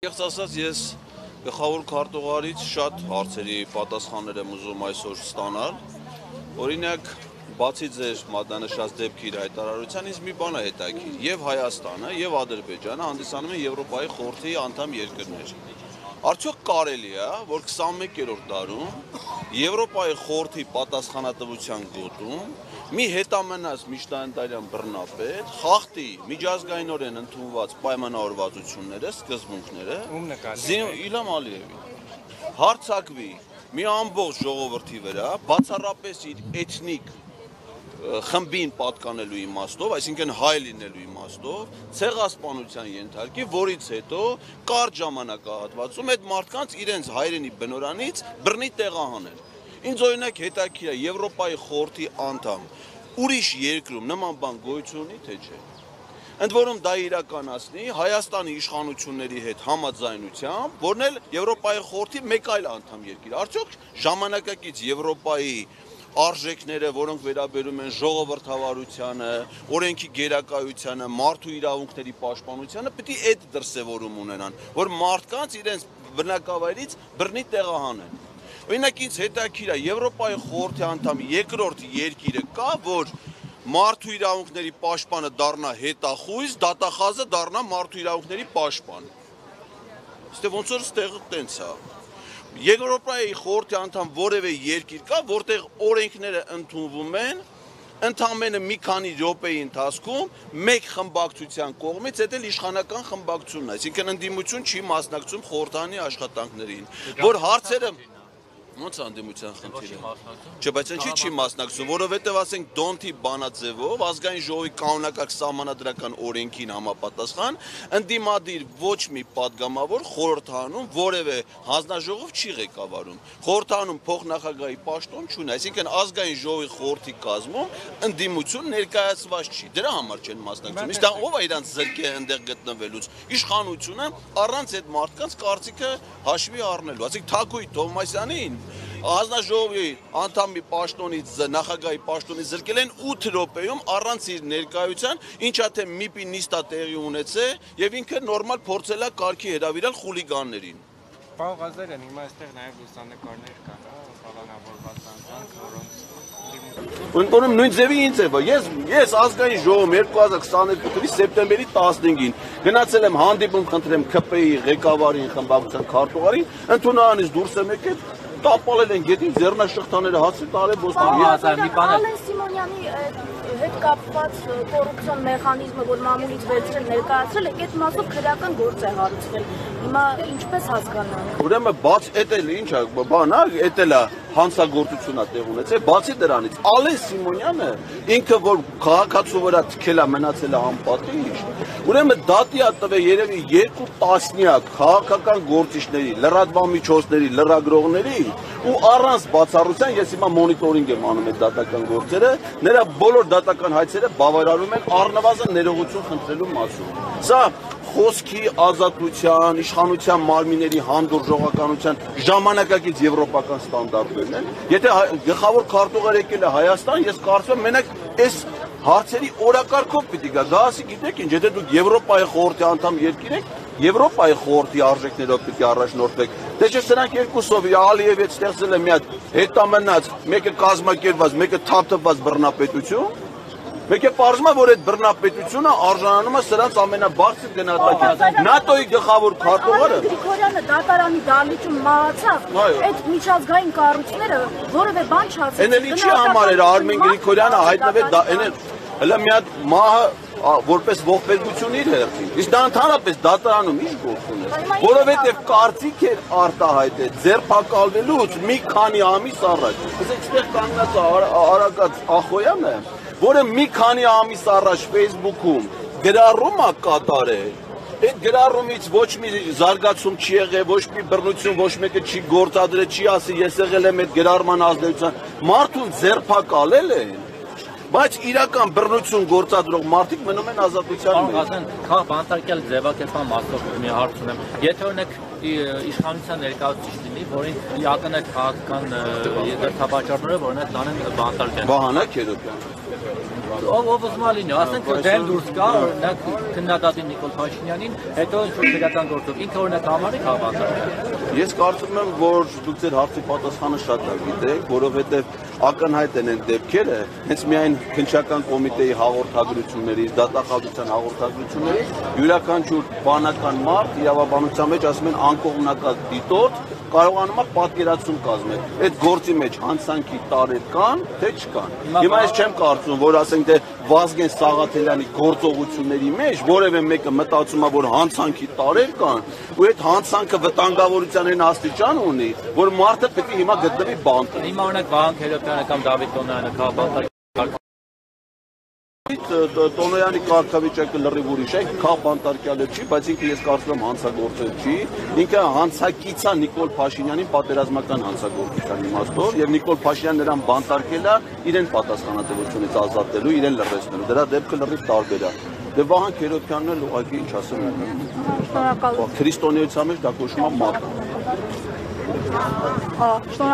Եղց ասած ես գլխավոր քարտուղարից շատ հարցերի պատասխաններ եմ ուզում այսօր ստանալ։ Օրինակ, բացի ձեր մատնանշած դեպքի իր հայտարարության, ինձ մի բան է հետաքրքիր, եւ Հայաստանը, եւ Ադրբեջանը հանդիսանում են Եվրոպայի խորհրդի անդամ երկրներ։ Արդյոք կարելի է, որ 21-րդ դարում Եվրոպայի խորհրդի պատասխանատվության գոտում մի հետամնաց միջնադարյան բռնապետ խախտի միջազգայինորեն ընդունված պայմանավորվածությունները, սկզբունքները, Իլհամ Ալիևին հարձակվի մի ամբողջ ժողովրդի վրա, բացառապես իր էթնիկ խմբին պատկանելու իմաստով, այսինքն հայ լինելու իմաստով, ցեղասպանության ենթարկի, որից հետո կարճ ժամանակահատվածում այդ մարդկանց իրենց հայրենի բնորանից բռնի տեղահանել։ Ինձ օրինակ հետաքրքիր է Եվրոպայի խորհրդի անդամ ուրիշ երկրում նման բան գոյություն ունի, թե չէ։ Ընդ որում դա իրականացնի Հայաստանի իշխանությունների հետ համաձայնությամբ, որն էլ Եվրոպայի խորհրդի մեկ այլ անդամ երկիր։ Արդյոք ժամանակակից Եվրոպայի արժեքները, որոնք վերաբերում են ժողովրդավարությանը, օրենքի գերակայությանը, մարդու իրավունքների պաշտպանությանը, պետք է այդ դրսևորում ունենան, որ մարդկանց իրենց բնակավայրից բռնի տեղահանեն։ Օրինակ ինձ հետաքրքիր է Եվրոպայի խորհրդի անդամ երկրորդ երկիրը կա, որ մարդու իրավունքների պաշտպանը դառնա հետախույզ, դատախազը դառնա մարդու իրավունքների պաշտպան։ Ստե ոնց որ ստեղը տենց է։ Եվրոպայի խորհրդի անդամ որևէ երկիր կա, որտեղ օրենքները ընդունվում են ընդամենը մի քանի րոպեի ընթացքում մեկ խմբակցության կողմից, դա էլ իշխանական խմբակցությունն է, այսինքն ընդդիմություն չի մասնակցում խորհրդանի աշխատանքներին, որ հարցերը ոնց անդիմության խնդիրը։ Չէ, բայց ինչի չի մասնակցում, որովհետև ասենք Դոնթի բանաձևով ազգային ժողովի կանոնակարգ սահմանադրական օրենքին համապատասխան ընդդիմադիր ոչ մի падգամավոր խորհրդանում որևէ հանձնաժողով չի ղեկավարում։ Խորհրդանում փոխնախագահի պաշտոն չունի, այսինքն ազգային ժողովի խորհրդի կազմում ընդդիմություն ներկայացված չի։ Դրա համար չեն մասնակցում։ Իսկ դա ով է իրանց զրկե այնտեղ գտնվելուց։ Իշխանությունը առանց այդ մարդկանց կարծիքը հաշվի առնելու։ Ասենք Թագուհի Թովմասյանին հանձնաժողովի անդամի պաշտոնից նախագահի պաշտոնից զրկել են 8 րոպեում առանց իր ներկայության, ինչա թե ՄԻՊ-ի նիստա տեղի ունեցել եւ ինքը նորմալ փորձել է կարգի հրավիրել խուլիգաններին։ Պարոն Ղազարյան, հիմա այստեղ նաև լուսանկարներ կան, պլանավորված անձանց, որոնց Ընդորում նույն ձևի ինձ է, ես ազգային ժողովում 2022 թվականի սեպտեմբերի 15-ին գնացել եմ հանդիպում խնդրեմ ՔՊ-ի ղեկավարին, խմբակցության քարտուղարին, ընդունանից դուրս եմ եկել, տապալել են գետին, ձեռնաշղթաները հացի տարել Ալեն Սիմոնյանի հետ կապված կոռուպցիոն մեխանիզմը, որ մամուլից վերցրել ներկայացրել եք, այդ մասով քրեական գործ է հարուցվել։ Հիմա ինչպես հասկանալ։ Ուրեմն բաց էտել ինչ է, բան է, էտել է հանցագործությունա տեղ ունեցել, բացի դրանից Ալեն Սիմոնյանը ինքը որ քաղաքացու վրա թքել է մնացել է անպատիժ, ուրեմն դատի է տվել երևի 2 տասնյակ քաղաքական գործիչների, լրատվամիջոցների, լրագրողների ու առանց բացառության ես հիմա մոնիտորինգ եմ անում այդ դատական գործերը, նրա բոլոր դատական հայցերը բավարարում են առնվազն ներողություն խնդրելու մասով։ Սա խոսքի ազատության, իշխանության մարմինների հանդուրժողականության ժամանակակից եվրոպական ստանդարտներն են։ Եթե գլխավոր քարտուղար եկել է Հայաստան, ես կարծում եմ մենակ այս հարցերի օրակարգով պիտի գա։ Դա ասի գիտեք ինչ, եթե դուք Եվրոպայի խորհրդի անդամ երկիր եք, Եվրոպայի խորհրդի արժեքներով պիտի առաջնորդվեք։ Դե չէ սրանք երկուսով Ալիևի հետ ստեղծել է մի հատ հետամնաց, մեկը կազմակերպված, մեկը թափթփված բռնապետություն։ Մեկը պարզվում է, որ այդ բռնապետությունը արժանանում է սրանց ամենաբարձր գնահատակին։ ՆԱՏՕ-ի գլխավոր քարտուղարը Գրիգորյանը դատարանի դահլիճում մահացավ, այդ միջազգային կառույցները որևէ բան չասեցին։ Էն էլ ինչի համար էր Արմեն Գրիգորյանը հայտնվել, հələ մի հատ մահը որպես ողբերգություն իր հերթին։ Իսկ դա ընդհանրապես դատարանում ինչ գործ ուներ, որովհետև կարծիք էր արտահայտել ձերբակալվելուց մի քանի ամիս առաջ։ Ասենք այստեղ կանգնած Արագած Ախոյանը, որը մի քանի ամիս առաջ Facebook-ում գրառում է կատարել, այդ գրառումից ոչ մի զարգացում չի եղել, ոչ մի բռնություն, ոչ մեկը չի գործադրել, չի ասի ես եղել եմ այդ գրառման ազդեցության, մարդուն ձերբակալել են, բայց իրական բռնություն գործադրող մարդիկ մնում են ազատության մեջ։ Ասեն, քաղաք բանտարկյալ ձևակերպման մասով մի հարց ունեմ։ Եթե օրինակ իշխանության ներկայացուցիչ լինի, որին ակնհայտ քաղաքական դրդապատճառները, որ օրինակ դանեն բանտարկել։ Վահանա Քերոբյան։ ով ուզում է լինի, ասենք դեմ դուրս գա, օրինակ քննադատին Նիկոլ Փաշինյանին, հետո ինչ-որ քրեական գործով ինքը օրինակ համարի քաղաքացի։ Ես կարծում եմ, որ դուք ձեր հարցի պատասխանը շատ լավ գիտեք, որովհետև ակնհայտ են այդ դեպքերը, հենց միայն քննչական կոմիտեի հաղորդագրություններից, դատախազության հաղորդագրություններից, յուրաքանչյուր բանական մարդ իրավաբանության մեջ ասում են անկողմնակալ դիտորդ կարողանում է պատկերացում կազմել։ Այդ գործի մեջ հանցանքի տարեր կան, թե չկան։ Հիմա ես չեմ կարծում, որ ասենք թե Վազգեն Սաղաթելյանի գործողությունների մեջ որևէ մեկը մտածում է, որ հանցանքի տարեր կան, ու այդ հանցանքը վտանգավորության այն աստիճան ունի, որ մարդը պետք է հիմա գտնվի բանտը։ Հիմա օրինակ Վահան Քերոբյանը կամ Դավիթ Տոնոյանը քաղաքացի Տոնոյանի կարգավիճակը լրիվ ուրիշ է, քաղ բանտարկյալը չի, բայց ինքը ես կարծում եմ հանցագործել չի, ինքը հանցակից է Նիկոլ Փաշինյանին պատերազմական հանցագործության իմաստով, եւ Նիկոլ Փաշինյանն նրան բանտարկել է իրեն պատասխանատվությունից ազատելու, իրեն լրացնելու, դրա դեպքը լրիվ տարբեր է։ Դե Վահան Քերոբյանն էլ ուղղակի ինչ ասեմ, Շնորհակալ։ քրիստոնեության մեջ դա կոչվում է մարդ։